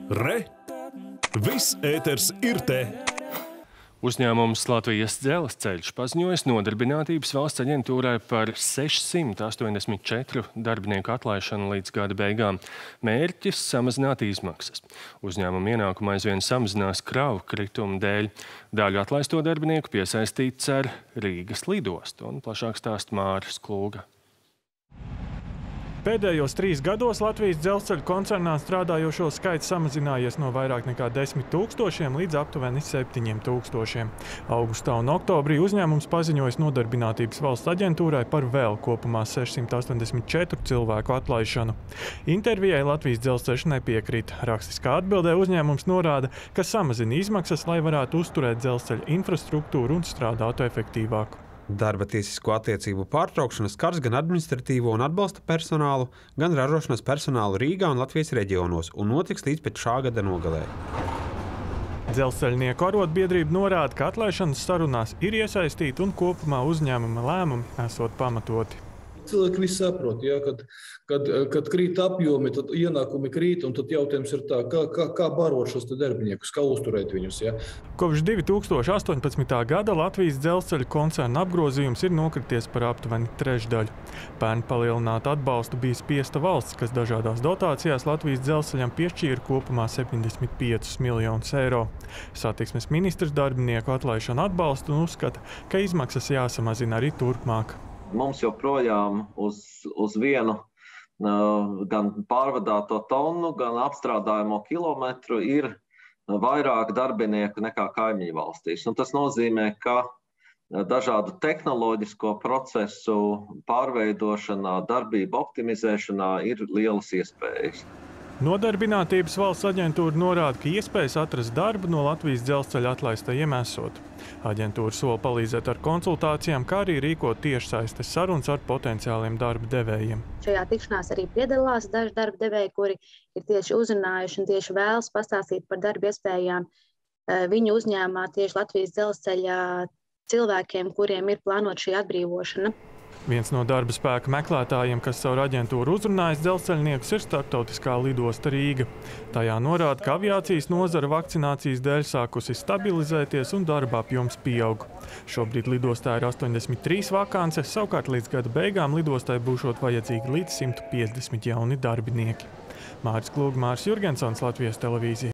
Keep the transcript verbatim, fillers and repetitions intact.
Re! Viss ēters ir te! Uzņēmums Latvijas Dzelzceļš paziņojas Nodarbinātības valsts aģentūrai par sešsimt astoņdesmit četru darbinieku atlaišanu līdz gada beigām. Mērķis – samazināt izmaksas. Uzņēmuma ienākuma aizvien samazinās kravu kritumu dēļ. Daļu atlaisto darbinieku piesaistīts ar Rīgas lidostu, un plašāk stāsta Māris Klūga. Pēdējos trīs gados Latvijas Dzelzceļa koncernā strādājošo skaits samazinājies no vairāk nekā desmit tūkstošiem līdz aptuveni septiņiem tūkstošiem. Augustā un oktobrī uzņēmums paziņojas Nodarbinātības valsts aģentūrai par vēl kopumā sešsimt astoņdesmit četru cilvēku atlaišanu. Intervijai Latvijas Dzelzceļš nepiekrīt. Rakstiskā atbildē uzņēmums norāda, ka samazina izmaksas, lai varētu uzturēt dzelzceļa infrastruktūru un strādātu efektīvāk. Darba tiesisko attiecību pārtraukšana skars gan administratīvo un atbalsta personālu, gan ražošanas personālu Rīgā un Latvijas reģionos un notiks līdz pēc šā gada nogalē. Dzelzceļnieku arotbiedrība norāda, ka atlaišanas sarunās ir iesaistīti un kopumā uzņēmuma lēmumi esot pamatoti. Cilvēki visi saprot, ja, kad, kad, kad krīt apjomi, tad ienākumi krīt, un tad jautājums ir tā, kā, kā, kā barot šos darbiniekus, kā uzturēt viņus. Ja. Kopš divi tūkstoši astoņpadsmitā gada Latvijas Dzelzceļa koncerna apgrozījums ir nokrities par aptuveni trešdaļu. Pērn palielināt atbalstu bija spiesta valsts, kas dažādās dotācijās Latvijas Dzelzceļam piešķīra kopumā septiņdesmit piecus miljonus eiro. Satiksmes ministrs darbinieku atlaišanu atbalsta un uzskata, ka izmaksas jāsamazina arī turpmāk. Mums joprojām uz, uz vienu uh, gan pārvadāto tonu, gan apstrādājamo kilometru ir vairāk darbinieku nekā kaimiņu valstīs. Un tas nozīmē, ka dažādu tehnoloģisko procesu pārveidošanā, darbību optimizēšanā ir lielas iespējas. Nodarbinātības valsts aģentūra norāda, ka iespējas atrast darbu no Latvijas Dzelzceļa atlaistajiem esot. Aģentūra sola palīdzēt ar konsultācijām, kā arī rīkot tiešsaistes sarunas ar potenciāliem darba devējiem. Šajā tikšanās arī piedalās daži darba devēji, kuri ir tieši uzrunājuši un tieši vēlas pastāstīt par darba iespējām viņu uzņēmumā tieši Latvijas Dzelzceļa cilvēkiem, kuriem ir plānota šī atbrīvošana. Viens no darba spēka meklētājiem, kas caur aģentūru uzrunājas dzelzceļniekus, ir starptautiskā lidosta Rīga. Tajā norāda, ka aviācijas nozara vakcinācijas dēļ sākusi stabilizēties un darba apjoms pieaug. Šobrīd lidostā ir astoņdesmit trīs vakances, savukārt līdz gada beigām lidostai būšot vajadzīgi līdz simt piecdesmit jauni darbinieki. Māris Klūga, Māris Jurgensons, Latvijas televīzija.